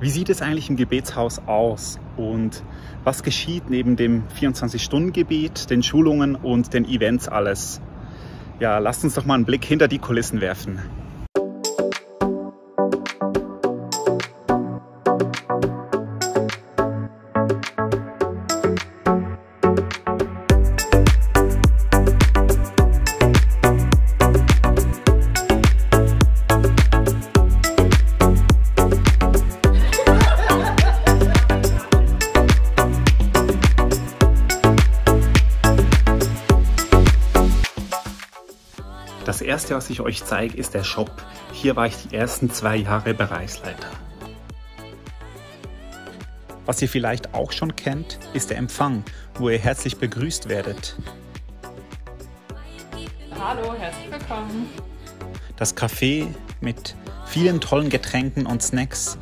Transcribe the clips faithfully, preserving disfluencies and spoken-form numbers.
Wie sieht es eigentlich im Gebetshaus aus und was geschieht neben dem vierundzwanzig-Stunden-Gebet, den Schulungen und den Events alles? Ja, lasst uns doch mal einen Blick hinter die Kulissen werfen. Das erste, was ich euch zeige, ist der Shop. Hier war ich die ersten zwei Jahre Bereichsleiter. Was ihr vielleicht auch schon kennt, ist der Empfang, wo ihr herzlich begrüßt werdet. Hallo, herzlich willkommen. Das Café mit vielen tollen Getränken und Snacks.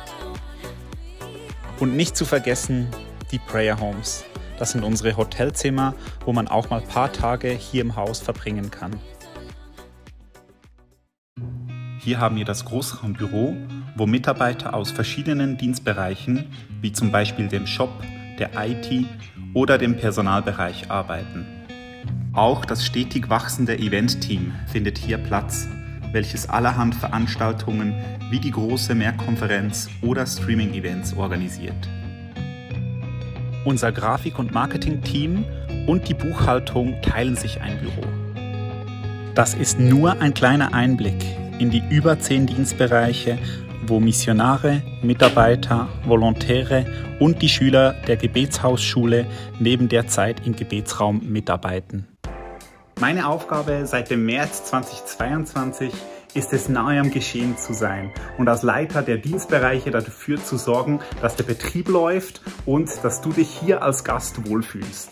Und nicht zu vergessen die Prayer Homes. Das sind unsere Hotelzimmer, wo man auch mal ein paar Tage hier im Haus verbringen kann. Hier haben wir das Großraumbüro, wo Mitarbeiter aus verschiedenen Dienstbereichen, wie zum Beispiel dem Shop, der I T oder dem Personalbereich arbeiten. Auch das stetig wachsende Event-Team findet hier Platz, welches allerhand Veranstaltungen wie die große Mehrkonferenz oder Streaming-Events organisiert. Unser Grafik- und Marketing-Team und die Buchhaltung teilen sich ein Büro. Das ist nur ein kleiner Einblick in die über zehn Dienstbereiche, wo Missionare, Mitarbeiter, Volontäre und die Schüler der Gebetshausschule neben der Zeit im Gebetsraum mitarbeiten. Meine Aufgabe seit dem März zweitausendzweiundzwanzig ist es, nahe am Geschehen zu sein und als Leiter der Dienstbereiche dafür zu sorgen, dass der Betrieb läuft und dass du dich hier als Gast wohlfühlst.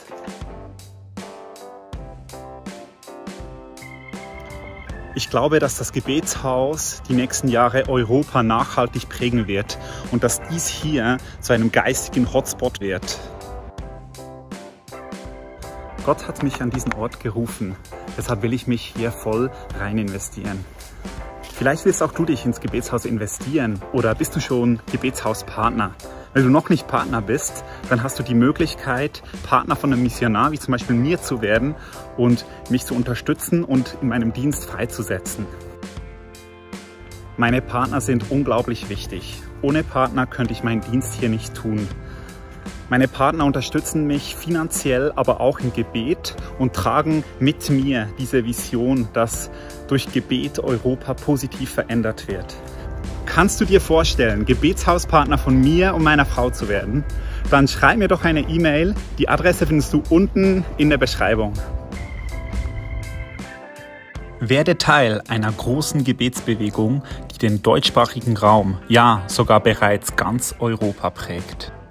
Ich glaube, dass das Gebetshaus die nächsten Jahre Europa nachhaltig prägen wird und dass dies hier zu einem geistigen Hotspot wird. Gott hat mich an diesen Ort gerufen, deshalb will ich mich hier voll rein investieren. Vielleicht willst auch du dich ins Gebetshaus investieren oder bist du schon Gebetshauspartner. Wenn du noch nicht Partner bist, dann hast du die Möglichkeit, Partner von einem Missionar, wie zum Beispiel mir, zu werden und mich zu unterstützen und in meinem Dienst freizusetzen. Meine Partner sind unglaublich wichtig. Ohne Partner könnte ich meinen Dienst hier nicht tun. Meine Partner unterstützen mich finanziell, aber auch im Gebet und tragen mit mir diese Vision, dass durch Gebet Europa positiv verändert wird. Kannst du dir vorstellen, Gebetshauspartner von mir und meiner Frau zu werden? Dann schreib mir doch eine E-Mail. Die Adresse findest du unten in der Beschreibung. Werde Teil einer großen Gebetsbewegung, die den deutschsprachigen Raum, ja sogar bereits ganz Europa prägt.